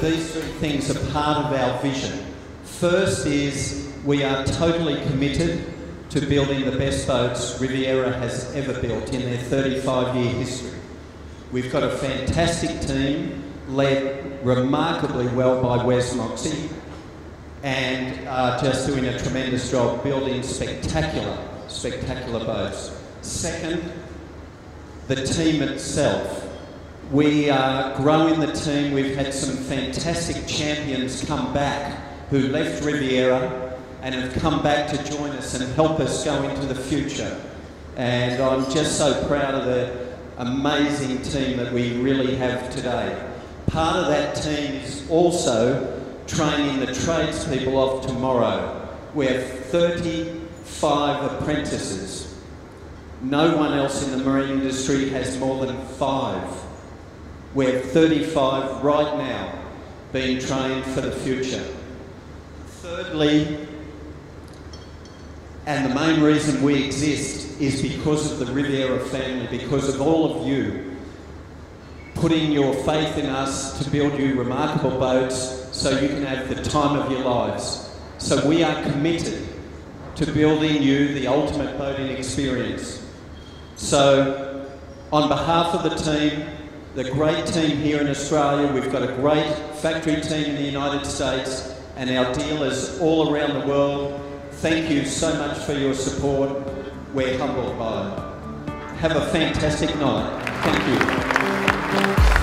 these three things are part of our vision. First is we are totally committed to building the best boats Riviera has ever built in their 35-year history. We've got a fantastic team led remarkably well by Wes Moxie and are just doing a tremendous job building spectacular boats. Second, the team itself. We are growing the team. We've had some fantastic champions come back who left Riviera and have come back to join us and help us go into the future. And I'm just so proud of the amazing team that we really have today. Part of that team is also training the tradespeople of tomorrow. We have 35 apprentices. No one else in the marine industry has more than 5. We have 35 right now being trained for the future. Thirdly, and the main reason we exist is because of the Riviera family, because of all of you putting your faith in us to build you remarkable boats so you can have the time of your lives. So we are committed to building you the ultimate boating experience. So on behalf of the team, the great team here in Australia, we've got a great factory team in the United States and our dealers all around the world, thank you so much for your support. We're humbled by it. Have a fantastic night. Thank you.